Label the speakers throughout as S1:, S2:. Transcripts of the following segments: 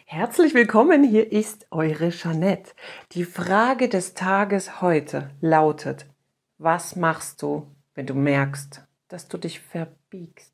S1: Herzlich willkommen, hier ist eure Jeanette. Die Frage des Tages heute lautet: Was machst du, wenn du merkst, dass du dich verbiegst?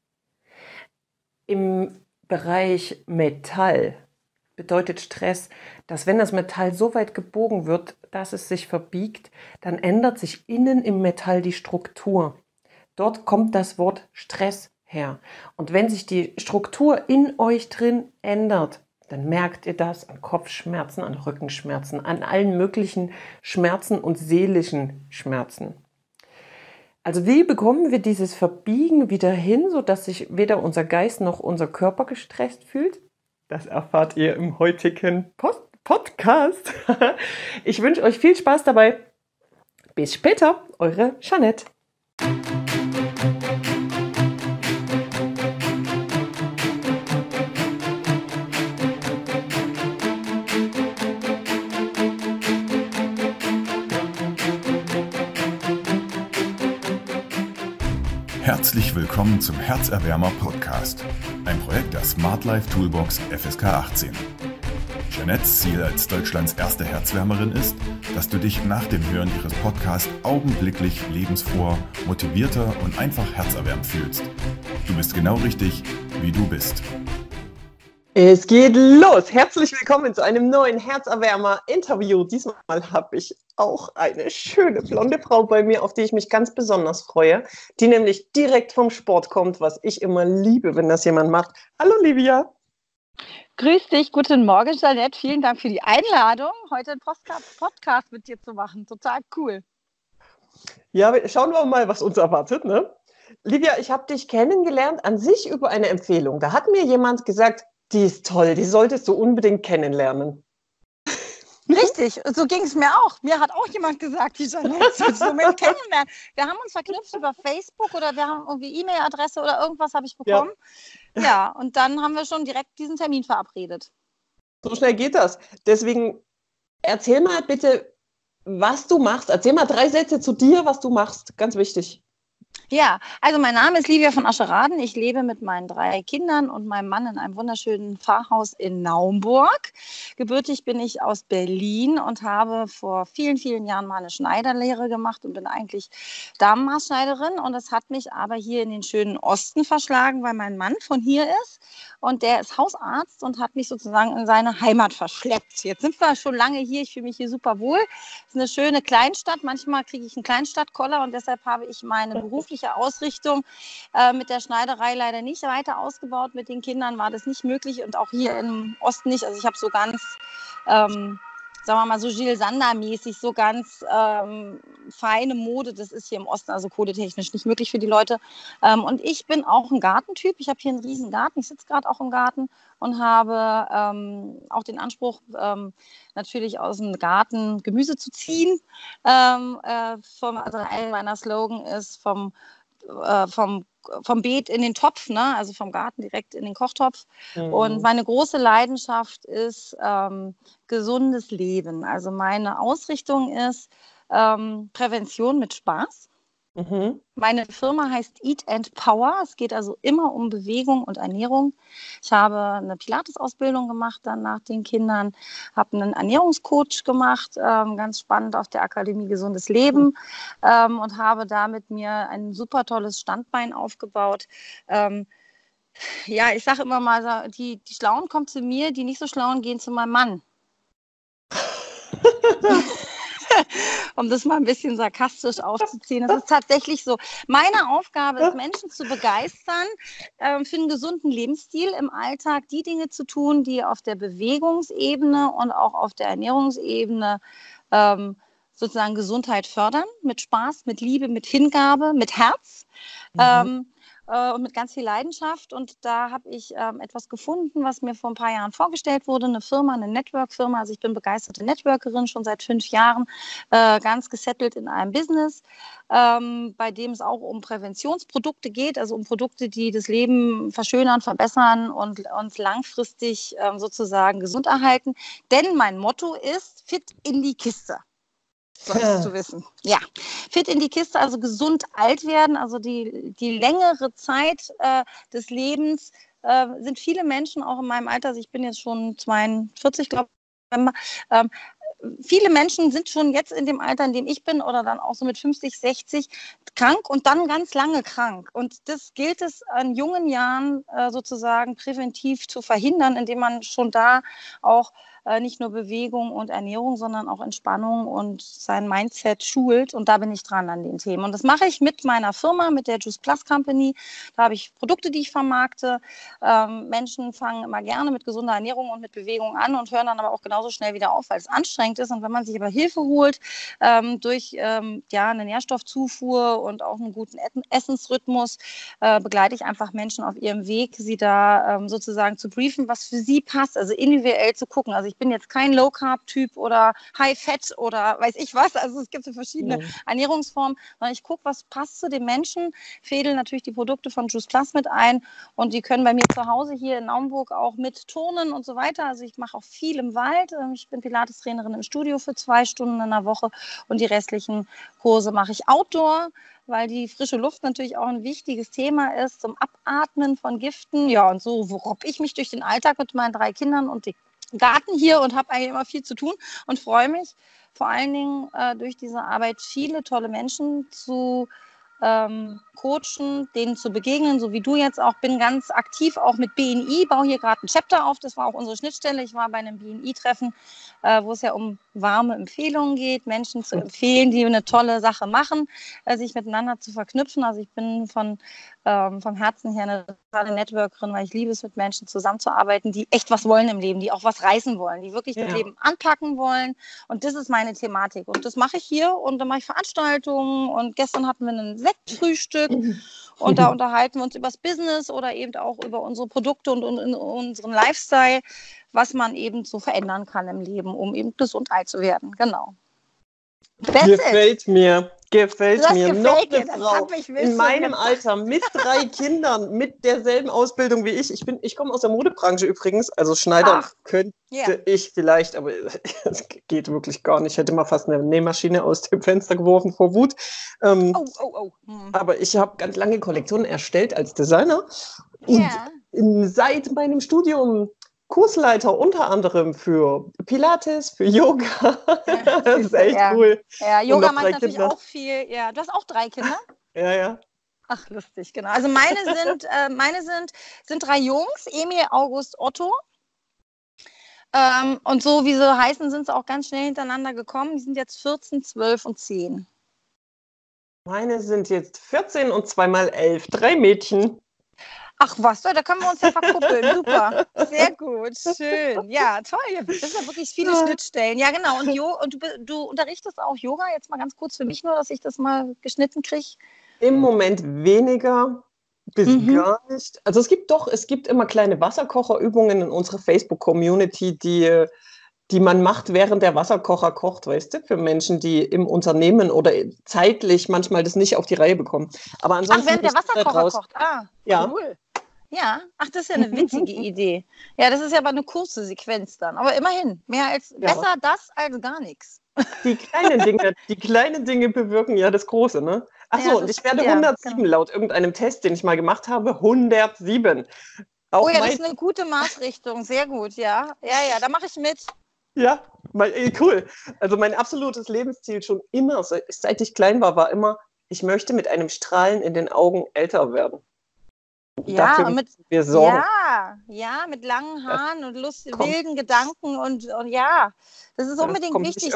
S1: Im Bereich Metall bedeutet Stress, dass wenn das Metall so weit gebogen wird, dass es sich verbiegt, dann ändert sich innen im Metall die Struktur. Dort kommt das Wort Stress her. Und wenn sich die Struktur in euch drin ändert, dann merkt ihr das an Kopfschmerzen, an Rückenschmerzen, an allen möglichen Schmerzen und seelischen Schmerzen. Also wie bekommen wir dieses Verbiegen wieder hin, sodass sich weder unser Geist noch unser Körper gestresst fühlt? Das erfahrt ihr im heutigen Podcast. Ich wünsche euch viel Spaß dabei. Bis später, eure Jeanette.
S2: Herzlich willkommen zum Herzerwärmer Podcast, ein Projekt der Smart Life Toolbox FSK 18. Jeanettes Ziel als Deutschlands erste Herzwärmerin ist, dass du dich nach dem Hören ihres Podcasts augenblicklich lebensfroher, motivierter und einfach herzerwärmt fühlst. Du bist genau richtig, wie du bist.
S1: Es geht los. Herzlich willkommen zu einem neuen Herzerwärmer-Interview. Diesmal habe ich auch eine schöne blonde Frau bei mir, auf die ich mich ganz besonders freue, die nämlich direkt vom Sport kommt, was ich immer liebe, wenn das jemand macht. Hallo Livia.
S3: Grüß dich, guten Morgen Jeanette, vielen Dank für die Einladung, heute einen Podcast mit dir zu machen. Total cool.
S1: Ja, schauen wir mal, was uns erwartet, ne? Livia, ich habe dich kennengelernt an sich über eine Empfehlung. Da hat mir jemand gesagt, die ist toll, die solltest du unbedingt kennenlernen.
S3: Richtig, so ging es mir auch. Mir hat auch jemand gesagt, die Jeanette sollst du mit kennenlernen. Wir haben uns verknüpft über Facebook oder wir haben irgendwie E-Mail-Adresse oder irgendwas habe ich bekommen. Ja, und dann haben wir schon direkt diesen Termin verabredet.
S1: So schnell geht das. Deswegen erzähl mal bitte, was du machst. Erzähl mal 3 Sätze zu dir, was du machst. Ganz wichtig.
S3: Ja, also mein Name ist Livia von Ascheraden. Ich lebe mit meinen 3 Kindern und meinem Mann in einem wunderschönen Pfarrhaus in Naumburg. Gebürtig bin ich aus Berlin und habe vor vielen, vielen Jahren mal eine Schneiderlehre gemacht und bin eigentlich Damenmaßschneiderin. Und das hat mich aber hier in den schönen Osten verschlagen, weil mein Mann von hier ist. Und der ist Hausarzt und hat mich sozusagen in seine Heimat verschleppt. Jetzt sind wir schon lange hier. Ich fühle mich hier super wohl. Es ist eine schöne Kleinstadt. Manchmal kriege ich einen Kleinstadtkoller und deshalb habe ich meine berufliche Ausrichtung mit der Schneiderei leider nicht weiter ausgebaut. Mit den Kindern war das nicht möglich und auch hier im Osten nicht. Also ich habe so ganz, sagen wir mal so Gilles Sander-mäßig, so ganz feine Mode. Das ist hier im Osten also kodetechnisch nicht möglich für die Leute. Und ich bin auch ein Gartentyp. Ich habe hier einen riesen Garten. Ich sitze gerade auch im Garten und habe auch den Anspruch, natürlich aus dem Garten Gemüse zu ziehen. Also einer meiner Slogan ist vom Beet in den Topf, ne? Also vom Garten direkt in den Kochtopf. Und meine große Leidenschaft ist gesundes Leben. Also meine Ausrichtung ist Prävention mit Spaß. Meine Firma heißt Eat and Power. Es geht also immer um Bewegung und Ernährung. Ich habe eine Pilates-Ausbildung gemacht dann nach den Kindern, habe einen Ernährungscoach gemacht, ganz spannend auf der Akademie Gesundes Leben und habe damit mir ein super tolles Standbein aufgebaut. Ja, ich sage immer mal, die Schlauen kommen zu mir, die nicht so Schlauen gehen zu meinem Mann. Um das mal ein bisschen sarkastisch aufzuziehen. Das ist tatsächlich so. Meine Aufgabe ist, Menschen zu begeistern, für einen gesunden Lebensstil im Alltag die Dinge zu tun, die auf der Bewegungsebene und auch auf der Ernährungsebene sozusagen Gesundheit fördern, mit Spaß, mit Liebe, mit Hingabe, mit Herz. Und mit ganz viel Leidenschaft. Und da habe ich etwas gefunden, was mir vor ein paar Jahren vorgestellt wurde, eine Firma, eine Network-Firma. Also ich bin begeisterte Networkerin, schon seit 5 Jahren, ganz gesettelt in einem Business, bei dem es auch um Präventionsprodukte geht, also um Produkte, die das Leben verschönern, verbessern und uns langfristig sozusagen gesund erhalten. Denn mein Motto ist, fit in die Kiste. Solltest du wissen. Ja, fit in die Kiste, also gesund alt werden, also die längere Zeit des Lebens sind viele Menschen auch in meinem Alter, also ich bin jetzt schon 42, glaube ich, viele Menschen sind schon jetzt in dem Alter, in dem ich bin, oder dann auch so mit 50, 60 krank und dann ganz lange krank. Und das gilt es in jungen Jahren sozusagen präventiv zu verhindern, indem man schon da auch nicht nur Bewegung und Ernährung, sondern auch Entspannung und sein Mindset schult. Und da bin ich dran an den Themen. Und das mache ich mit meiner Firma, mit der Juice Plus Company. Da habe ich Produkte, die ich vermarkte. Menschen fangen immer gerne mit gesunder Ernährung und mit Bewegung an und hören dann aber auch genauso schnell wieder auf, weil es anstrengend ist. Und wenn man sich aber Hilfe holt durch eine Nährstoffzufuhr und auch einen guten Essensrhythmus, begleite ich einfach Menschen auf ihrem Weg, sie da sozusagen zu briefen, was für sie passt, also individuell zu gucken. Also ich bin jetzt kein Low-Carb-Typ oder High-Fat oder weiß ich was. Also es gibt so verschiedene Ernährungsformen, sondern ich gucke, was passt zu den Menschen, fädel natürlich die Produkte von Juice Plus mit ein und die können bei mir zu Hause hier in Naumburg auch mit turnen und so weiter. Also ich mache auch viel im Wald. Ich bin Pilates-Trainerin im Studio für 2 Stunden in der Woche und die restlichen Kurse mache ich outdoor, weil die frische Luft natürlich auch ein wichtiges Thema ist zum Abatmen von Giften. Ja, und so robbe ich mich durch den Alltag mit meinen 3 Kindern und dem Garten hier und habe eigentlich immer viel zu tun und freue mich vor allen Dingen durch diese Arbeit viele tolle Menschen zu coachen, denen zu begegnen, so wie du jetzt auch. Bin ganz aktiv auch mit BNI, baue hier gerade ein Chapter auf, das war auch unsere Schnittstelle. Ich war bei einem BNI-Treffen, wo es ja um warme Empfehlungen geht, Menschen zu empfehlen, die eine tolle Sache machen, sich miteinander zu verknüpfen. Also ich bin vom Herzen her eine totale Networkerin, weil ich liebe es, mit Menschen zusammenzuarbeiten, die echt was wollen im Leben, die auch was reißen wollen, die wirklich das Leben anpacken wollen. Und das ist meine Thematik. Und das mache ich hier und dann mache ich Veranstaltungen. Und gestern hatten wir ein Sektfrühstück und da unterhalten wir uns über das Business oder eben auch über unsere Produkte und unseren Lifestyle, was man eben so verändern kann im Leben, um eben gesund alt zu werden. Genau.
S4: Gefällt mir. Gefällt mir. Noch
S3: dir,
S4: eine Frau in meinem Alter mit 3 Kindern, mit derselben Ausbildung wie ich. Ich komme aus der Modebranche übrigens, also Schneider könnte ich vielleicht, aber es geht wirklich gar nicht. Ich hätte mal fast eine Nähmaschine aus dem Fenster geworfen vor Wut. Aber ich habe ganz lange Kollektionen erstellt als Designer. Und seit meinem Studium Kursleiter unter anderem für Pilates, für Yoga. Das ist echt cool.
S3: Ja, Yoga macht natürlich auch viel. Ja, du hast auch 3 Kinder?
S4: Ja.
S3: Ach, lustig, genau. Also meine sind 3 Jungs, Emil, August, Otto. Und so wie sie heißen, sind sie auch ganz schnell hintereinander gekommen. Die sind jetzt 14, 12 und 10.
S4: Meine sind jetzt 14 und 2 mal 11. 3 Mädchen.
S3: Ach was, da können wir uns ja verkuppeln. Super, sehr gut, schön. Ja, toll. Das sind ja wirklich viele Schnittstellen. Ja, genau. Und du unterrichtest auch Yoga? Jetzt mal ganz kurz für mich nur, dass ich das mal geschnitten kriege.
S4: Im Moment weniger bis gar nicht. Also es gibt immer kleine Wasserkocherübungen in unserer Facebook-Community, die man macht, während der Wasserkocher kocht, weißt du, für Menschen, die im Unternehmen oder zeitlich manchmal das nicht auf die Reihe bekommen. Aber ansonsten
S3: während der Wasserkocher kocht.
S4: Ja.
S3: Cool. Ja, ach, das ist ja eine witzige Idee. Ja, das ist ja aber eine kurze Sequenz dann. Aber immerhin, besser das als gar nichts.
S4: Die kleinen Dinge bewirken ja das Große, ne? Achso, und ich werde 107 laut irgendeinem Test, den ich mal gemacht habe. 107.
S3: Auch das ist eine gute Maßrichtung. Sehr gut, ja. Ja, da mache ich mit.
S4: Ja, cool. Also mein absolutes Lebensziel schon immer, seit ich klein war immer, ich möchte mit einem Strahlen in den Augen älter werden.
S3: Ja,
S4: dafür müssen wir sorgen.
S3: Ja, mit langen Haaren und wilden Gedanken und ja, das ist unbedingt wichtig,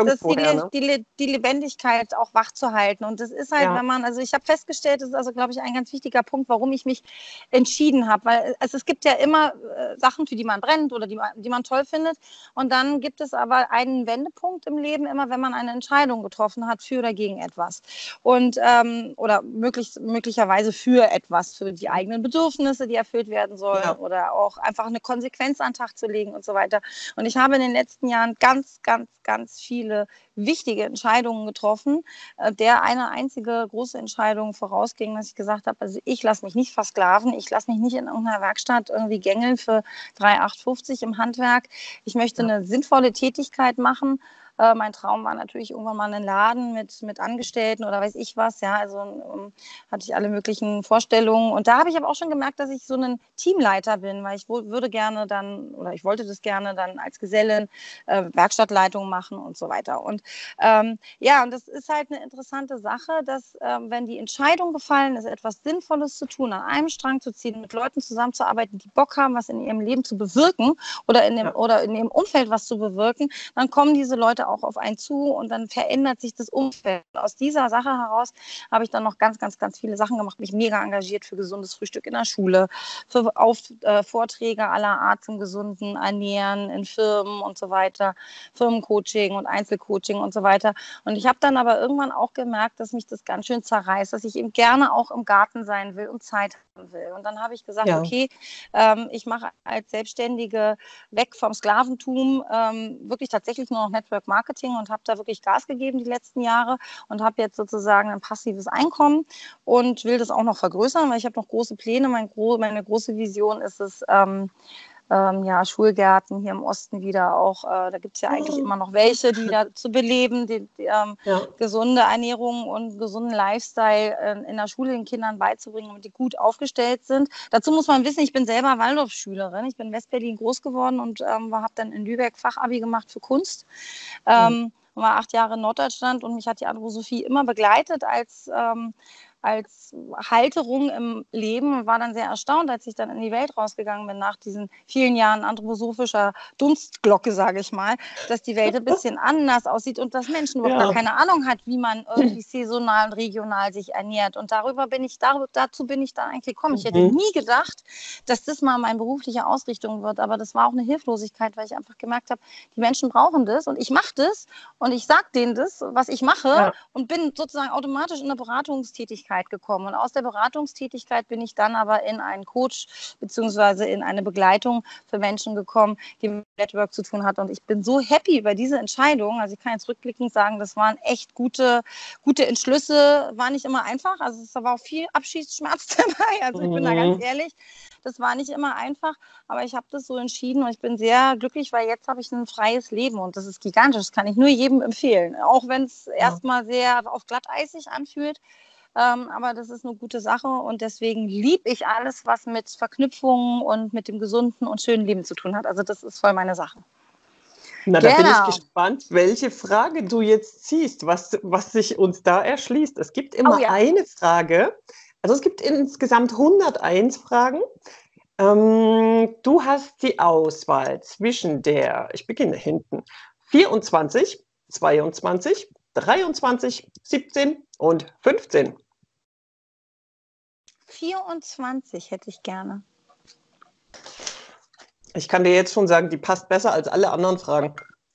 S3: die Lebendigkeit auch wach zu halten. Und das ist halt, also ich habe festgestellt, das ist also, glaube ich, ein ganz wichtiger Punkt, warum ich mich entschieden habe, weil es gibt ja immer Sachen, für die man brennt oder die man toll findet. Und dann gibt es aber einen Wendepunkt im Leben, immer wenn man eine Entscheidung getroffen hat für oder gegen etwas. Und oder möglicherweise für etwas, für die eigenen Bedürfnisse, die erfüllt werden sollen oder auch einfach eine Konsequenz an den Tag zu legen und so weiter. Und ich habe in den letzten Jahren ganz viele wichtige Entscheidungen getroffen, der eine einzige große Entscheidung vorausging, dass ich gesagt habe, also ich lasse mich nicht versklaven, ich lasse mich nicht in irgendeiner Werkstatt irgendwie gängeln für 3,50 € im Handwerk. Ich möchte eine sinnvolle Tätigkeit machen, Mein Traum war natürlich irgendwann mal einen Laden mit Angestellten oder weiß ich was. Ja, also hatte ich alle möglichen Vorstellungen. Und da habe ich aber auch schon gemerkt, dass ich so ein Teamleiter bin, weil ich würde gerne dann, oder ich wollte das gerne dann als Gesellin Werkstattleitung machen und so weiter. Und ja, und das ist halt eine interessante Sache, dass wenn die Entscheidung gefallen ist, etwas Sinnvolles zu tun, an einem Strang zu ziehen, mit Leuten zusammenzuarbeiten, die Bock haben, was in ihrem Leben zu bewirken oder in dem Umfeld was zu bewirken, dann kommen diese Leute auch auf einen zu und dann verändert sich das Umfeld. Aus dieser Sache heraus habe ich dann noch ganz, ganz, ganz viele Sachen gemacht, mich mega engagiert für gesundes Frühstück in der Schule, für Vorträge aller Art zum gesunden Ernähren in Firmen und so weiter, Firmencoaching und Einzelcoaching und so weiter. Und ich habe dann aber irgendwann auch gemerkt, dass mich das ganz schön zerreißt, dass ich eben gerne auch im Garten sein will und Zeit haben will. Und dann habe ich gesagt, okay, ich mache als Selbstständige weg vom Sklaventum wirklich tatsächlich nur noch Network Marketing und habe da wirklich Gas gegeben die letzten Jahre und habe jetzt sozusagen ein passives Einkommen und will das auch noch vergrößern, weil ich habe noch große Pläne. Meine große Vision ist es, Schulgärten hier im Osten wieder auch. Da gibt es ja eigentlich immer noch welche, die da zu beleben, die gesunde Ernährung und gesunden Lifestyle in der Schule den Kindern beizubringen, damit die gut aufgestellt sind. Dazu muss man wissen, ich bin selber Waldorfschülerin. Ich bin in Westberlin groß geworden und habe dann in Lübeck Fachabi gemacht für Kunst. War 8 Jahre in Norddeutschland und mich hat die Anthroposophie immer begleitet als Halterung im Leben und war dann sehr erstaunt, als ich dann in die Welt rausgegangen bin nach diesen vielen Jahren anthroposophischer Dunstglocke, sage ich mal, dass die Welt ein bisschen anders aussieht und dass Menschen überhaupt gar keine Ahnung hat, wie man irgendwie saisonal und regional sich ernährt. Und dazu bin ich dann eigentlich gekommen. Ich hätte nie gedacht, dass das mal meine berufliche Ausrichtung wird, aber das war auch eine Hilflosigkeit, weil ich einfach gemerkt habe, die Menschen brauchen das und ich mache das und ich sage denen das, was ich mache und bin sozusagen automatisch in eine Beratungstätigkeit gekommen. Und aus der Beratungstätigkeit bin ich dann aber in einen Coach bzw. in eine Begleitung für Menschen gekommen, die mit Network zu tun hat. Und ich bin so happy über diese Entscheidung. Also ich kann jetzt rückblickend sagen, das waren echt gute Entschlüsse. War nicht immer einfach. Also es war auch viel Abschiedsschmerz dabei. Also ich bin da ganz ehrlich. Das war nicht immer einfach, aber ich habe das so entschieden und ich bin sehr glücklich, weil jetzt habe ich ein freies Leben und das ist gigantisch. Das kann ich nur jedem empfehlen. Auch wenn es erstmal sehr auf glatteisig anfühlt. Aber das ist eine gute Sache und deswegen liebe ich alles, was mit Verknüpfungen und mit dem gesunden und schönen Leben zu tun hat. Also das ist voll meine Sache.
S4: Na, da bin ich gespannt, welche Frage du jetzt ziehst, was sich uns da erschließt. Es gibt immer eine Frage, also es gibt insgesamt 101 Fragen. Du hast die Auswahl zwischen ich beginne hinten, 24, 22, 23, 17 und 15.
S3: 24 hätte ich gerne.
S4: Ich kann dir jetzt schon sagen, die passt besser als alle anderen Fragen.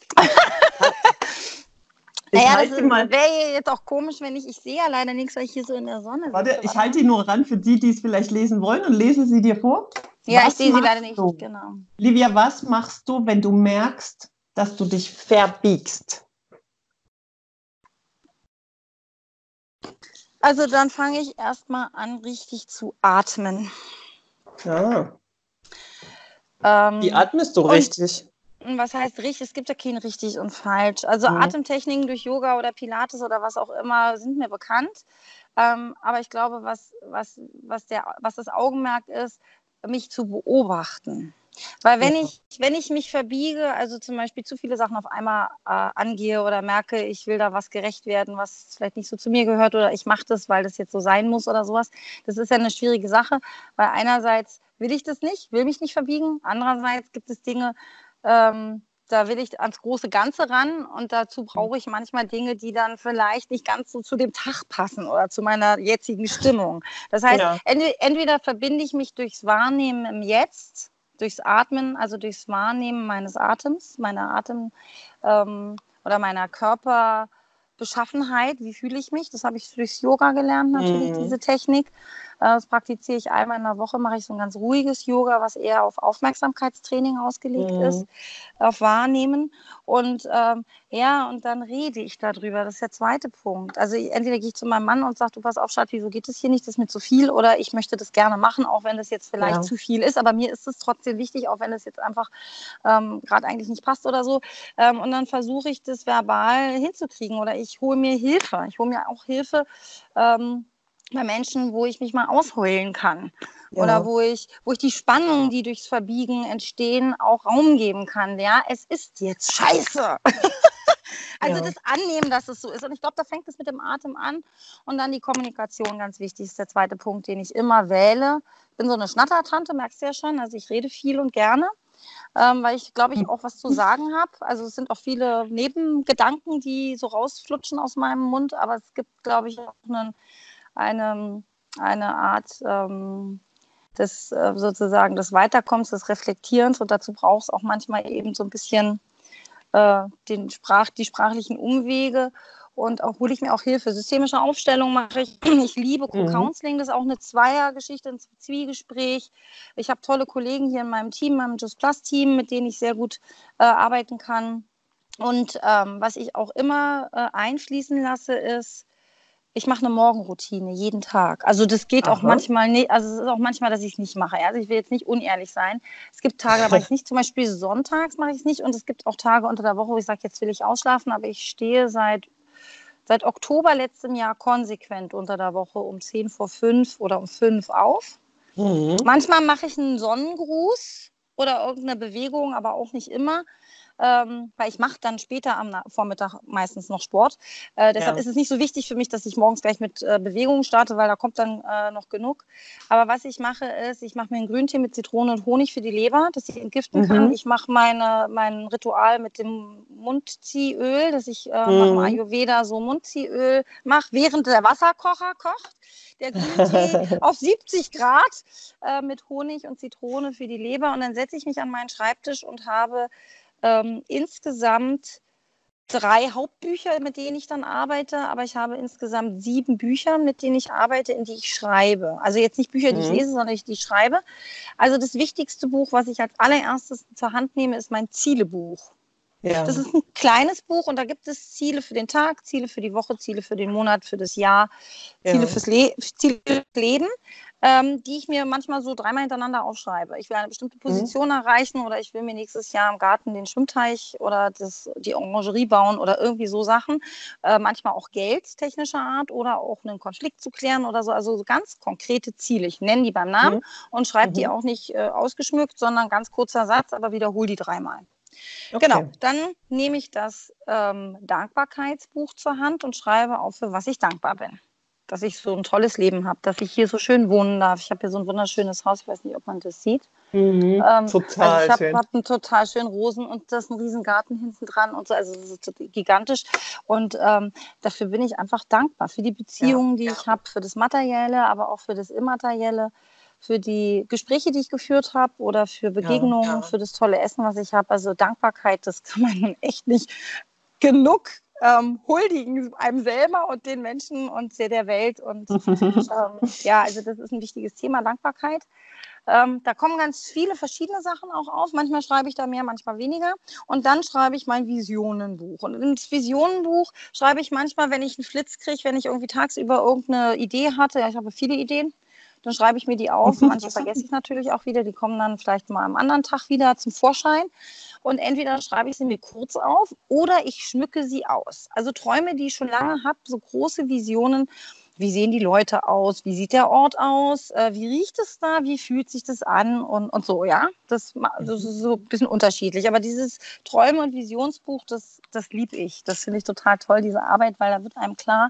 S3: Das wäre jetzt auch komisch, wenn ich sehe ja leider nichts, weil ich hier so in der Sonne
S4: sitze. Ich halte die nur ran für die, die es vielleicht lesen wollen und lese sie dir vor.
S3: Ja, ich sehe sie leider nicht, genau.
S4: Livia, was machst du, wenn du merkst, dass du dich verbiegst?
S3: Also dann fange ich erstmal an, richtig zu atmen.
S4: Ja. Wie atmest du richtig?
S3: Was heißt richtig? Es gibt ja kein richtig und falsch. Also Atemtechniken durch Yoga oder Pilates oder was auch immer sind mir bekannt. Aber ich glaube, was das Augenmerk ist, mich zu beobachten. Weil wenn ich mich verbiege, also zum Beispiel zu viele Sachen auf einmal angehe oder merke, ich will da was gerecht werden, was vielleicht nicht so zu mir gehört oder ich mache das, weil das jetzt so sein muss oder sowas, das ist ja eine schwierige Sache, weil einerseits will ich das nicht, will mich nicht verbiegen, andererseits gibt es Dinge, da will ich ans große Ganze ran und dazu brauche ich manchmal Dinge, die dann vielleicht nicht ganz so zu dem Tag passen oder zu meiner jetzigen Stimmung. Das heißt, entweder verbinde ich mich durchs Wahrnehmen im Jetzt, durchs Atmen, also durchs Wahrnehmen meines Atems, oder meiner Körperbeschaffenheit, wie fühle ich mich? Das habe ich durchs Yoga gelernt, natürlich, diese Technik. Das praktiziere ich einmal in der Woche, mache ich so ein ganz ruhiges Yoga, was eher auf Aufmerksamkeitstraining ausgelegt ist, auf Wahrnehmen. Und und dann rede ich darüber. Das ist der zweite Punkt. Also entweder gehe ich zu meinem Mann und sage, du pass auf, Schatz, wieso geht das hier nicht, das ist mir zu viel, oder ich möchte das gerne machen, auch wenn das jetzt vielleicht zu viel ist, aber mir ist es trotzdem wichtig, auch wenn es jetzt einfach gerade eigentlich nicht passt oder so. Und dann versuche ich das verbal hinzukriegen oder ich hole mir Hilfe. Ich hole mir auch Hilfe bei Menschen, wo ich mich mal ausheulen kann. Ja. Oder wo ich die Spannungen, die durchs Verbiegen entstehen, auch Raum geben kann. Ja, es ist jetzt scheiße. Also das Annehmen, dass es so ist. Und ich glaube, da fängt es mit dem Atem an. Und dann die Kommunikation, ganz wichtig, ist der zweite Punkt, den ich immer wähle. Ich bin so eine Schnattertante, merkst du ja schon. Also ich rede viel und gerne, weil ich, glaube ich, auch was zu sagen habe. Also es sind auch viele Nebengedanken, die so rausflutschen aus meinem Mund. Aber es gibt, glaube ich, auch eine Art des sozusagen des Weiterkommens, des Reflektierens. Und dazu braucht es auch manchmal eben so ein bisschen die sprachlichen Umwege, und auch hole ich mir auch Hilfe. Systemische Aufstellung mache ich. Ich liebe Co-Counseling, das ist auch eine Zweiergeschichte, ein Zwiegespräch. Ich habe tolle Kollegen hier in meinem Team, meinem Just Plus Team, mit denen ich sehr gut arbeiten kann. Und was ich auch immer einfließen lasse, ist, ich mache eine Morgenroutine jeden Tag. Also das geht auch manchmal nicht, also es ist auch manchmal, dass ich es nicht mache. Also ich will jetzt nicht unehrlich sein. Es gibt Tage, da mache ich es nicht, zum Beispiel sonntags mache ich es nicht, und es gibt auch Tage unter der Woche, wo ich sage, jetzt will ich ausschlafen, aber ich stehe seit Oktober letztem Jahr konsequent unter der Woche um 10:45 oder um 5 auf. Manchmal mache ich einen Sonnengruß oder irgendeine Bewegung, aber auch nicht immer. Weil ich mache dann später am Vormittag meistens noch Sport. Deshalb ist es nicht so wichtig für mich, dass ich morgens gleich mit Bewegungen starte, weil da kommt dann noch genug. Aber was ich mache, ist, ich mache mir einen Grüntee mit Zitrone und Honig für die Leber, dass ich entgiften kann. Ich mache mein Ritual mit dem Mundziehöl, dass ich nach dem Ayurveda so Mundziehöl mache, während der Wasserkocher kocht. Der Grüntee auf 70 Grad mit Honig und Zitrone für die Leber. Und dann setze ich mich an meinen Schreibtisch und habe insgesamt 3 Hauptbücher, mit denen ich dann arbeite, aber ich habe insgesamt 7 Bücher, mit denen ich arbeite, in die ich schreibe. Also jetzt nicht Bücher, die ich lese, sondern die ich schreibe. Also das wichtigste Buch, was ich als allererstes zur Hand nehme, ist mein Zielebuch. Ja. Das ist ein kleines Buch, und da gibt es Ziele für den Tag, Ziele für die Woche, Ziele für den Monat, für das Jahr, Ziele fürs Leben, die ich mir manchmal so 3-mal hintereinander aufschreibe. Ich will eine bestimmte Position erreichen, oder ich will mir nächstes Jahr im Garten den Schwimmteich oder die Orangerie bauen oder irgendwie so Sachen. Manchmal auch geldtechnischer Art oder auch einen Konflikt zu klären oder so. Also so ganz konkrete Ziele. Ich nenne die beim Namen und schreibe die auch nicht ausgeschmückt, sondern ganz kurzer Satz, aber wiederhole die 3-mal. Okay. Genau, dann nehme ich das Dankbarkeitsbuch zur Hand und schreibe auf, für was ich dankbar bin. Dass ich so ein tolles Leben habe, dass ich hier so schön wohnen darf. Ich habe hier so ein wunderschönes Haus, ich weiß nicht, ob man das sieht.
S4: Total
S3: also ich habe einen total schönen Rosen, und das ist ein riesen Garten hinten dran und so, also das ist gigantisch. Und dafür bin ich einfach dankbar, für die Beziehungen, die ich habe, für das Materielle, aber auch für das Immaterielle, für die Gespräche, die ich geführt habe, oder für Begegnungen, für das tolle Essen, was ich habe. Also Dankbarkeit, das kann man echt nicht genug huldigen, einem selber und den Menschen und der Welt. Und also das ist ein wichtiges Thema, Dankbarkeit. Da kommen ganz viele verschiedene Sachen auch auf. Manchmal schreibe ich da mehr, manchmal weniger. Und dann schreibe ich mein Visionenbuch. Und ins Visionenbuch schreibe ich manchmal, wenn ich einen Flitz kriege, wenn ich irgendwie tagsüber irgendeine Idee hatte. Ja, ich habe viele Ideen. Dann schreibe ich mir die auf. Manche vergesse ich natürlich auch wieder. Die kommen dann vielleicht mal am anderen Tag wieder zum Vorschein. Und entweder schreibe ich sie mir kurz auf oder ich schmücke sie aus. Also Träume, die ich schon lange habe, so große Visionen. Wie sehen die Leute aus? Wie sieht der Ort aus? Wie riecht es da? Wie fühlt sich das an? Und so, ja. Das ist so ein bisschen unterschiedlich. Aber dieses Träume- und Visionsbuch, das liebe ich. Das finde ich total toll, diese Arbeit, weil da wird einem klar,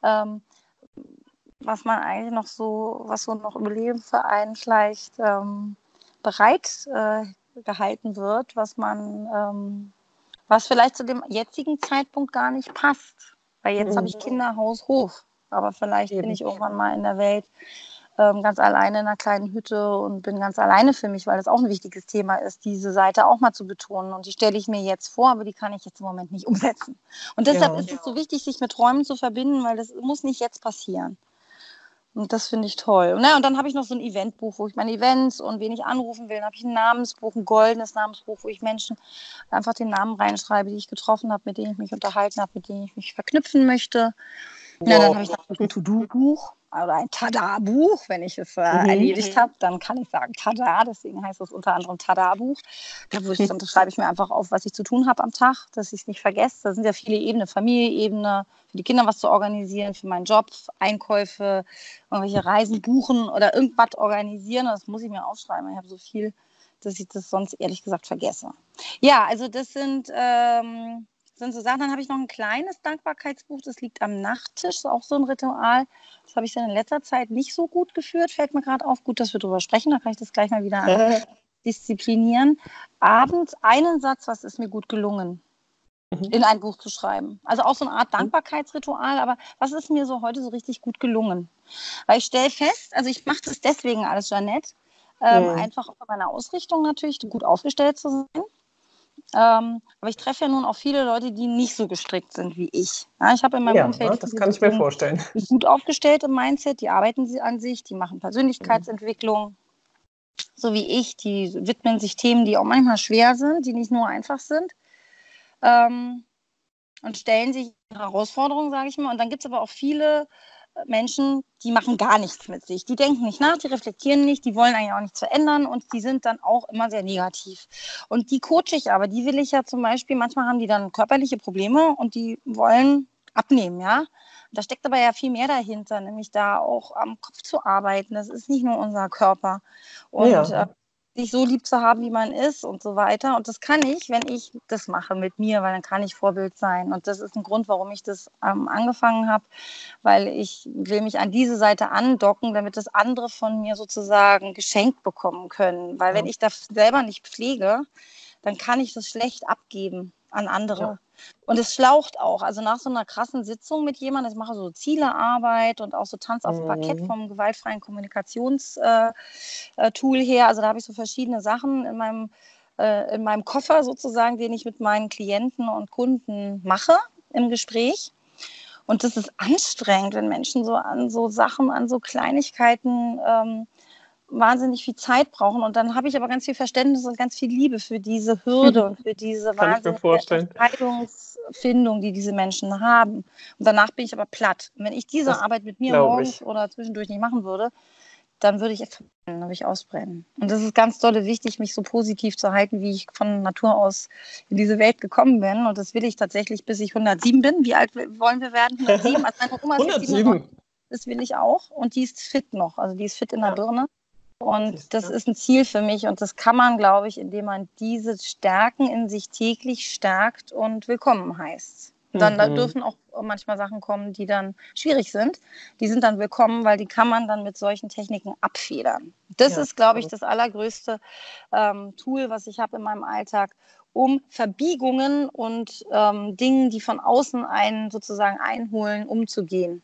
S3: was man eigentlich noch so, was so noch im Leben für einen vielleicht bereit gehalten wird, was vielleicht zu dem jetzigen Zeitpunkt gar nicht passt. Weil jetzt habe ich Kinder, Haus, Hof. Aber vielleicht bin ich irgendwann mal in der Welt ganz alleine in einer kleinen Hütte und bin ganz alleine für mich, weil das auch ein wichtiges Thema ist, diese Seite auch mal zu betonen. Und die stelle ich mir jetzt vor, aber die kann ich jetzt im Moment nicht umsetzen. Und deshalb ist es so wichtig, sich mit Träumen zu verbinden, weil das muss nicht jetzt passieren. Und das finde ich toll. Und dann habe ich noch so ein Eventbuch, wo ich meine Events und wen ich anrufen will. Dann habe ich ein Namensbuch, ein goldenes Namensbuch, wo ich Menschen einfach den Namen reinschreibe, die ich getroffen habe, mit denen ich mich unterhalten habe, mit denen ich mich verknüpfen möchte. Wow. Ja, dann habe ich natürlich ein To-Do-Buch oder ein Tada-Buch. Wenn ich es erledigt habe, dann kann ich sagen Tada. Deswegen heißt es unter anderem Tada-Buch. Da schreibe ich mir einfach auf, was ich zu tun habe am Tag, dass ich es nicht vergesse. Da sind ja viele Ebenen, Familienebene, für die Kinder was zu organisieren, für meinen Job, Einkäufe, irgendwelche Reisen buchen oder irgendwas organisieren. Das muss ich mir aufschreiben. Ich habe so viel, dass ich das sonst ehrlich gesagt vergesse. Ja, also das sind so Sachen. Dann habe ich noch ein kleines Dankbarkeitsbuch, das liegt am Nachttisch, ist auch so ein Ritual. Das habe ich dann in letzter Zeit nicht so gut geführt, fällt mir gerade auf. Gut, dass wir drüber sprechen, da kann ich das gleich mal wieder disziplinieren. Abends einen Satz, was ist mir gut gelungen, in ein Buch zu schreiben. Also auch so eine Art Dankbarkeitsritual, aber was ist mir so heute so richtig gut gelungen? Weil ich stelle fest, also ich mache das deswegen alles, Jeanette, einfach bei meiner Ausrichtung natürlich, gut aufgestellt zu sein. Aber ich treffe ja nun auch viele Leute, die nicht so gestrickt sind wie ich. Ja, ich habe in meinem Umfeld
S4: das kann ich mir vorstellen.
S3: Gut aufgestellt im Mindset, die arbeiten an sich, die machen Persönlichkeitsentwicklung, so wie ich, die widmen sich Themen, die auch manchmal schwer sind, die nicht nur einfach sind, und stellen sich Herausforderungen, sage ich mal. Und dann gibt es aber auch viele Menschen, die machen gar nichts mit sich. Die denken nicht nach, die reflektieren nicht, die wollen eigentlich auch nichts verändern und die sind dann auch immer sehr negativ. Und die coache ich aber, die will ich ja zum Beispiel, manchmal haben die dann körperliche Probleme und die wollen abnehmen, ja. Da steckt aber ja viel mehr dahinter, nämlich da auch am Kopf zu arbeiten. Das ist nicht nur unser Körper. Und sich so lieb zu haben, wie man ist und so weiter. Und das kann ich, wenn ich das mache mit mir, weil dann kann ich Vorbild sein. Und das ist ein Grund, warum ich das angefangen habe, weil ich will mich an diese Seite andocken, damit das andere von mir sozusagen geschenkt bekommen können. Weil wenn ich das selber nicht pflege, dann kann ich das schlecht abgeben an andere. Ja. Und es schlaucht auch. Also nach so einer krassen Sitzung mit jemandem, ich mache so Zielearbeit und auch so Tanz auf dem Parkett vom gewaltfreien Kommunikationstool her. Also da habe ich so verschiedene Sachen in meinem Koffer sozusagen, den ich mit meinen Klienten und Kunden mache im Gespräch. Und das ist anstrengend, wenn Menschen so an so Sachen, an so Kleinigkeiten wahnsinnig viel Zeit brauchen. Und dann habe ich aber ganz viel Verständnis und ganz viel Liebe für diese Hürde und für diese wahnsinnige Entscheidungsfindung, die diese Menschen haben. Und danach bin ich aber platt. Und wenn ich diese Arbeit mit mir morgens oder zwischendurch nicht machen würde, dann würde ich ausbrennen. Und das ist ganz dolle wichtig, mich so positiv zu halten, wie ich von Natur aus in diese Welt gekommen bin. Und das will ich tatsächlich, bis ich 107 bin. Wie alt wollen wir werden? 107? Also meine Oma ist 107. Das will ich auch. Und die ist fit noch. Also die ist fit in der Birne. Und das ist ein Ziel für mich. Und das kann man, glaube ich, indem man diese Stärken in sich täglich stärkt und willkommen heißt. Dann dürfen auch manchmal Sachen kommen, die dann schwierig sind. Die sind dann willkommen, weil die kann man dann mit solchen Techniken abfedern. Das ist, glaube ich, das allergrößte Tool, was ich habe in meinem Alltag, um Verbiegungen und Dingen, die von außen einen sozusagen einholen, umzugehen.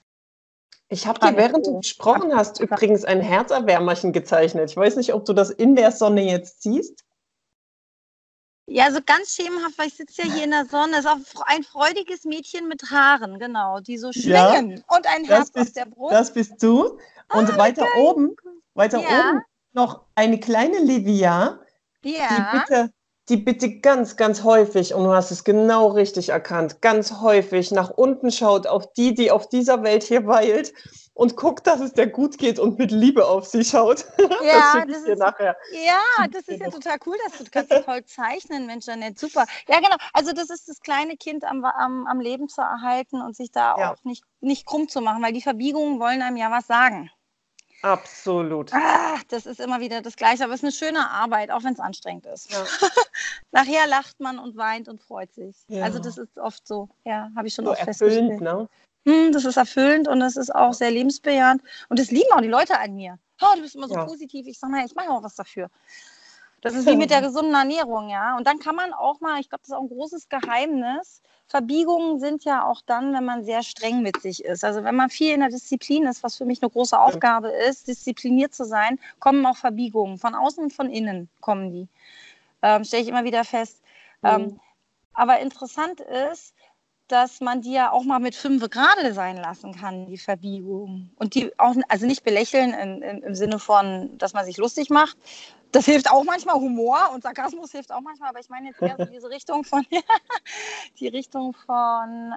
S4: Ich habe dir, während du gesprochen hast, übrigens ein Herzerwärmerchen gezeichnet. Ich weiß nicht, ob du das in der Sonne jetzt siehst.
S3: Ja, so ganz schemenhaft, weil ich sitze ja hier in der Sonne. Es ist auch ein freudiges Mädchen mit Haaren, genau, die so schwingen und ein Herz auf der Brust.
S4: Das bist du. Und weiter oben noch eine kleine Livia, die bitte ganz, ganz häufig, und du hast es genau richtig erkannt, ganz häufig nach unten schaut auf die auf dieser Welt hier weilt und guckt, dass es der gut geht und mit Liebe auf sie schaut.
S3: Ja, das ist ja total cool, dass du kannst toll zeichnen, Mensch, Jeanette, super. Ja, genau, also das ist das kleine Kind am Leben zu erhalten und sich da auch nicht krumm zu machen, weil die Verbiegungen wollen einem ja was sagen.
S4: Absolut.
S3: Das ist immer wieder das Gleiche, aber es ist eine schöne Arbeit, auch wenn es anstrengend ist. Ja. Nachher lacht man und weint und freut sich. Ja. Also das ist oft so, habe ich schon oft festgestellt. Ne? Das ist erfüllend und das ist auch sehr lebensbejahend. Und das lieben auch die Leute an mir. Oh, du bist immer so positiv. Ich sage, naja, ich mache auch was dafür. Das ist wie mit der gesunden Ernährung, ja. Und dann kann man auch mal, ich glaube, das ist auch ein großes Geheimnis, Verbiegungen sind ja auch dann, wenn man sehr streng mit sich ist. Also wenn man viel in der Disziplin ist, was für mich eine große Aufgabe ist, diszipliniert zu sein, kommen auch Verbiegungen. Von außen und von innen kommen die. Stelle ich immer wieder fest. Aber interessant ist, dass man die ja auch mal mit 5 gerade sein lassen kann, die Verbiegung. Und die auch, also nicht belächeln im Sinne von, dass man sich lustig macht. Das hilft auch manchmal, Humor und Sarkasmus hilft auch manchmal, aber ich meine jetzt eher so diese Richtung von, die Richtung von,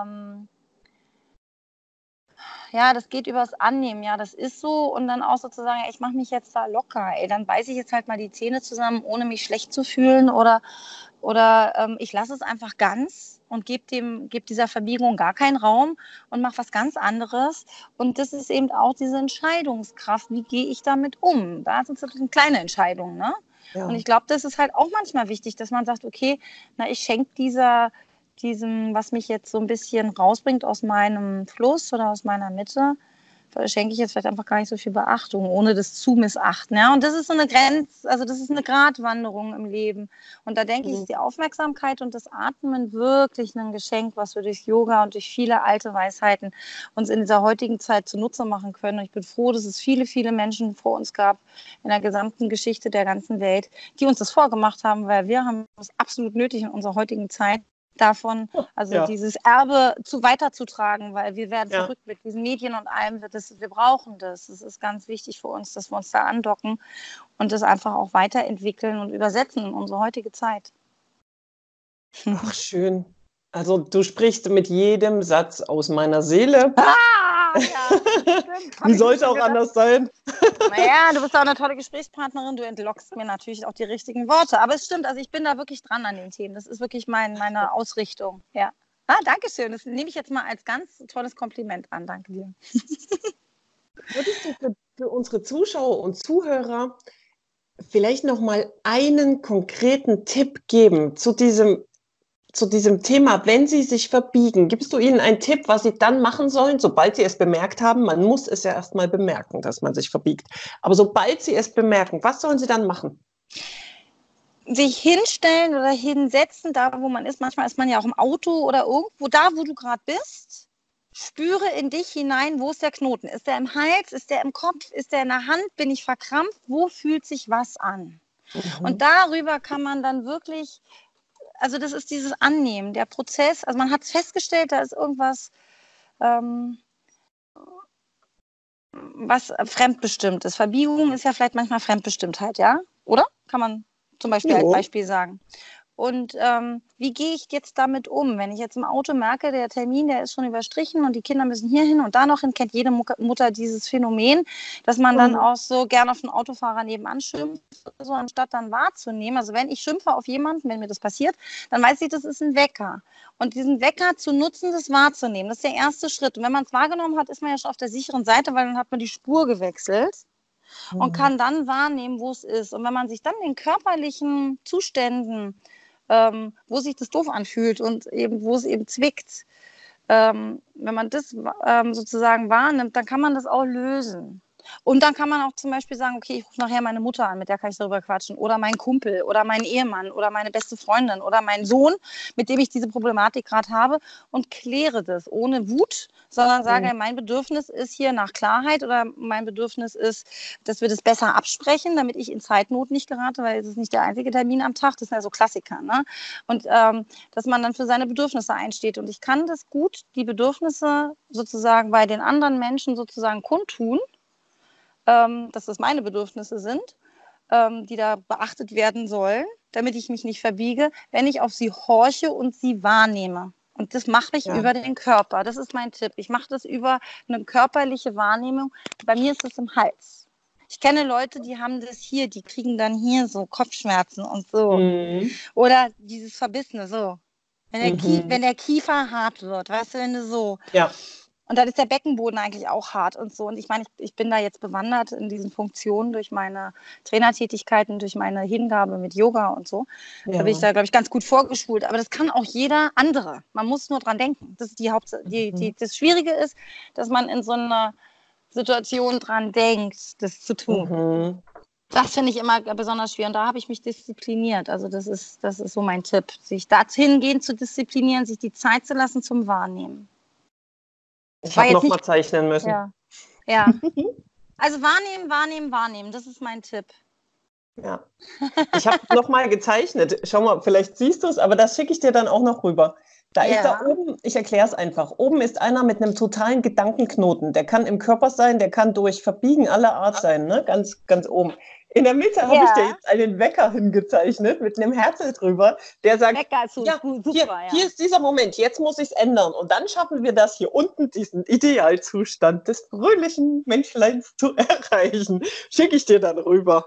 S3: ja, das geht übers Annehmen, ja, das ist so. Und dann auch sozusagen, ich mache mich jetzt da locker, dann beiße ich jetzt halt mal die Zähne zusammen, ohne mich schlecht zu fühlen oder ich lasse es einfach ganz und gebe dieser Verbiegung gar keinen Raum und mache was ganz anderes. Und das ist eben auch diese Entscheidungskraft. Wie gehe ich damit um? Da sind es kleine Entscheidungen, ne? Ja. Und ich glaube, das ist halt auch manchmal wichtig, dass man sagt, okay, ich schenke diesem, was mich jetzt so ein bisschen rausbringt aus meinem Fluss oder aus meiner Mitte, schenke ich jetzt vielleicht einfach gar nicht so viel Beachtung, ohne das zu missachten. Ja? Und das ist so eine das ist eine Gratwanderung im Leben. Und da denke ich, ist die Aufmerksamkeit und das Atmen wirklich ein Geschenk, was wir durch Yoga und durch viele alte Weisheiten uns in dieser heutigen Zeit zunutze machen können. Und ich bin froh, dass es viele, viele Menschen vor uns gab in der gesamten Geschichte der ganzen Welt, die uns das vorgemacht haben, weil wir haben es absolut nötig in unserer heutigen Zeit, davon, also dieses Erbe weiterzutragen, weil wir werden verrückt mit diesen Medien und allem. Wir brauchen das. Es ist ganz wichtig für uns, dass wir uns da andocken und das einfach auch weiterentwickeln und übersetzen in unsere heutige Zeit.
S4: Ach, schön. Also du sprichst mit jedem Satz aus meiner Seele. Wie sollte auch anders sein?
S3: Naja, du bist auch eine tolle Gesprächspartnerin, du entlockst mir natürlich auch die richtigen Worte. Aber es stimmt, also ich bin da wirklich dran an den Themen. Das ist wirklich meine Ausrichtung. Ja. Danke schön. Das nehme ich jetzt mal als ganz tolles Kompliment an. Danke dir.
S4: Würdest du für unsere Zuschauer und Zuhörer vielleicht noch mal einen konkreten Tipp geben zu diesem Thema, wenn sie sich verbiegen? Gibst du ihnen einen Tipp, was sie dann machen sollen, sobald sie es bemerkt haben? Man muss es ja erst mal bemerken, dass man sich verbiegt. Aber sobald sie es bemerken, was sollen sie dann machen?
S3: Sich hinstellen oder hinsetzen, da wo man ist. Manchmal ist man ja auch im Auto oder irgendwo, da wo du gerade bist. Spüre in dich hinein, wo ist der Knoten? Ist der im Hals? Ist der im Kopf? Ist der in der Hand? Bin ich verkrampft? Wo fühlt sich was an? Und darüber kann man dann wirklich... Also das ist dieses Annehmen, der Prozess. Also man hat es festgestellt, da ist irgendwas, was fremdbestimmt ist. Verbiegung ist ja vielleicht manchmal Fremdbestimmtheit, ja? Oder? Kann man zum Beispiel als Beispiel sagen. Und wie gehe ich jetzt damit um? Wenn ich jetzt im Auto merke, der Termin, der ist schon überstrichen und die Kinder müssen hier hin und da noch hin, kennt jede Mutter dieses Phänomen, dass man dann auch so gerne auf den Autofahrer nebenan schimpft, so anstatt dann wahrzunehmen. Also wenn ich schimpfe auf jemanden, wenn mir das passiert, dann weiß ich, das ist ein Wecker. Und diesen Wecker zu nutzen, das wahrzunehmen, das ist der erste Schritt. Und wenn man es wahrgenommen hat, ist man ja schon auf der sicheren Seite, weil dann hat man die Spur gewechselt. Und kann dann wahrnehmen, wo es ist. Und wenn man sich dann den körperlichen Zuständen, wo sich das doof anfühlt und eben, wo es eben zwickt, wenn man das sozusagen wahrnimmt, dann kann man das auch lösen. Und dann kann man auch zum Beispiel sagen, okay, ich rufe nachher meine Mutter an, mit der kann ich darüber quatschen. Oder meinen Kumpel oder meinen Ehemann oder meine beste Freundin oder meinen Sohn, mit dem ich diese Problematik gerade habe und kläre das ohne Wut, sondern sage, mein Bedürfnis ist hier nach Klarheit oder mein Bedürfnis ist, dass wir das besser absprechen, damit ich in Zeitnot nicht gerate, weil es ist nicht der einzige Termin am Tag, das sind ja so Klassiker. Ne? Und dass man dann für seine Bedürfnisse einsteht. Und ich kann das gut, die Bedürfnisse sozusagen bei den anderen Menschen sozusagen kundtun, dass das meine Bedürfnisse sind, die da beachtet werden sollen, damit ich mich nicht verbiege, wenn ich auf sie horche und sie wahrnehme. Und das mache ich über den Körper. Das ist mein Tipp. Ich mache das über eine körperliche Wahrnehmung. Bei mir ist es im Hals. Ich kenne Leute, die haben das hier, die kriegen dann hier so Kopfschmerzen und so. Oder dieses Verbissene, so. Wenn der Kiefer hart wird, weißt du, wenn du so...
S4: Ja.
S3: Und dann ist der Beckenboden eigentlich auch hart und so. Und ich meine, ich bin da jetzt bewandert in diesen Funktionen durch meine Trainertätigkeiten, durch meine Hingabe mit Yoga und so. Ja. Da bin ich da, glaube ich, ganz gut vorgeschult. Aber das kann auch jeder andere. Man muss nur dran denken. Das ist die Hauptsache. Das Schwierige ist, dass man in so einer Situation dran denkt, das zu tun. Das finde ich immer besonders schwer. Und da habe ich mich diszipliniert. Also das ist so mein Tipp. Sich dahin gehen zu disziplinieren, sich die Zeit zu lassen zum Wahrnehmen.
S4: Ich habe noch mal zeichnen müssen.
S3: Ja. Also wahrnehmen. Das ist mein Tipp.
S4: Ja. Ich habe noch mal gezeichnet. Schau mal, vielleicht siehst du es, aber das schicke ich dir dann auch noch rüber. Da ist da oben, ich erkläre es einfach, oben ist einer mit einem totalen Gedankenknoten. Der kann im Körper sein, der kann durch Verbiegen aller Art sein, ne? Ganz, ganz oben. In der Mitte habe ich dir jetzt einen Wecker hingezeichnet mit einem Herzl drüber, der sagt,
S3: Wecker ist super,
S4: hier ist dieser Moment, jetzt muss ich es ändern. Und dann schaffen wir das hier unten, diesen Idealzustand des fröhlichen Menschleins zu erreichen. Schicke ich dir dann rüber.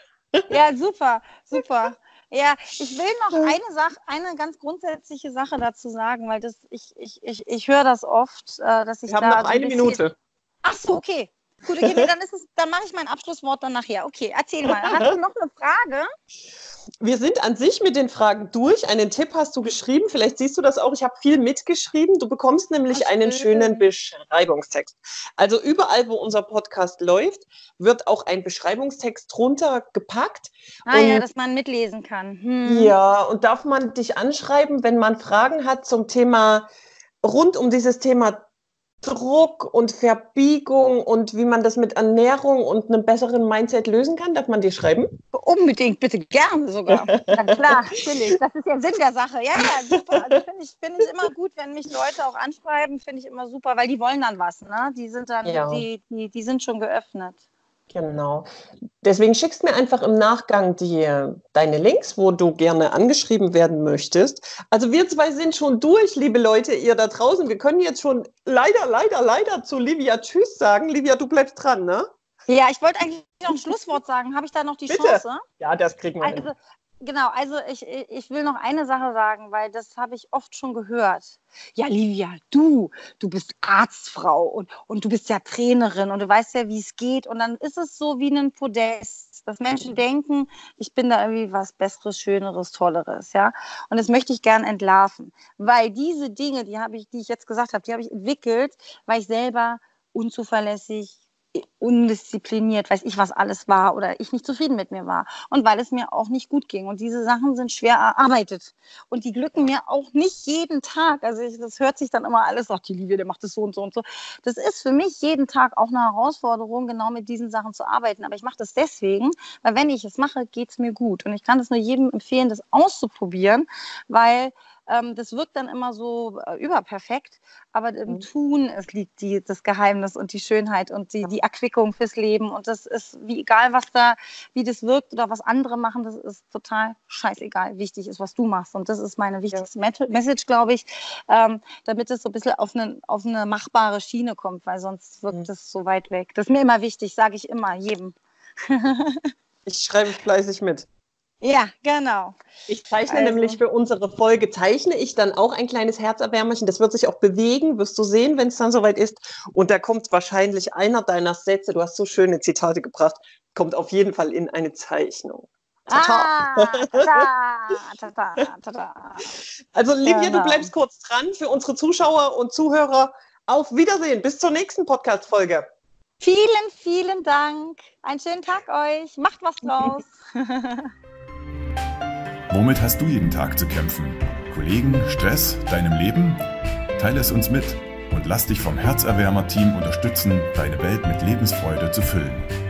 S3: Ja, super, super. Ja, ich will noch eine ganz grundsätzliche Sache dazu sagen, weil ich höre das oft, dass ich
S4: Wir haben noch eine Minute.
S3: Ach so, okay. Gut, okay, dann mache ich mein Abschlusswort dann nachher. Okay, erzähl mal. Hast du noch eine Frage?
S4: Wir sind an sich mit den Fragen durch. Einen Tipp hast du geschrieben. Vielleicht siehst du das auch. Ich habe viel mitgeschrieben. Du bekommst nämlich einen schönen Beschreibungstext. Also überall, wo unser Podcast läuft, wird auch ein Beschreibungstext drunter gepackt.
S3: Ja, dass man mitlesen kann.
S4: Ja, und darf man dich anschreiben, wenn man Fragen hat zum Thema, rund um dieses Thema Druck und Verbiegung und wie man das mit Ernährung und einem besseren Mindset lösen kann? Darf man dir schreiben?
S3: Unbedingt, bitte, gerne sogar. Na klar, natürlich. Das ist ja Sinn der Sache. Ja, super. Also finde ich immer gut, wenn mich Leute auch anschreiben, finde ich immer super, weil die wollen dann was, ne? Die sind dann, die sind schon geöffnet.
S4: Genau. Deswegen schickst mir einfach im Nachgang deine Links, wo du gerne angeschrieben werden möchtest. Also wir zwei sind schon durch, liebe Leute, ihr da draußen. Wir können jetzt schon leider zu Livia Tschüss sagen. Livia, du bleibst dran, ne?
S3: Ja, ich wollte eigentlich noch ein Schlusswort sagen. Habe ich da noch die Chance?
S4: Ja, das kriegen wir hin.
S3: Genau, also ich will noch eine Sache sagen, weil das habe ich oft schon gehört. Ja, Livia, du bist Arztfrau und du bist ja Trainerin und du weißt ja, wie es geht. Und dann ist es so wie ein Podest, dass Menschen denken, ich bin da irgendwie was Besseres, Schöneres, Tolleres, ja. Und das möchte ich gern entlarven, weil diese Dinge, die ich jetzt gesagt habe, die habe ich entwickelt, weil ich selber unzuverlässig, undiszipliniert, weiß ich was alles war oder ich nicht zufrieden mit mir war und weil es mir auch nicht gut ging und diese Sachen sind schwer erarbeitet und die glücken mir auch nicht jeden Tag, also das hört sich dann immer alles, ach die Livia, der macht das so und so und so, das ist für mich jeden Tag auch eine Herausforderung, genau mit diesen Sachen zu arbeiten, aber ich mache das deswegen, weil wenn ich es mache, geht es mir gut und ich kann es nur jedem empfehlen, das auszuprobieren, weil das wirkt dann immer so überperfekt, aber im Tun liegt das Geheimnis und die Schönheit und die Erquickung fürs Leben und das ist wie egal, wie das wirkt oder was andere machen, das ist total scheißegal. Wichtig ist, was du machst und das ist meine wichtigste Message, glaube ich, damit es so ein bisschen auf eine machbare Schiene kommt, weil sonst wirkt es so weit weg. Das ist mir immer wichtig, sage ich immer jedem.
S4: Ich schreibe fleißig mit.
S3: Ja, genau.
S4: Ich zeichne nämlich für unsere Folge, dann auch ein kleines Herzerwärmerchen. Das wird sich auch bewegen, wirst du sehen, wenn es dann soweit ist. Und da kommt wahrscheinlich einer deiner Sätze, du hast so schöne Zitate gebracht, kommt auf jeden Fall in eine Zeichnung.
S3: Tada!
S4: Also Livia, du bleibst kurz dran für unsere Zuschauer und Zuhörer. Auf Wiedersehen, bis zur nächsten Podcast-Folge.
S3: Vielen, vielen Dank. Einen schönen Tag euch. Macht was draus.
S2: Womit hast du jeden Tag zu kämpfen? Kollegen, Stress, deinem Leben? Teile es uns mit und lass dich vom Herzerwärmer-Team unterstützen, deine Welt mit Lebensfreude zu füllen.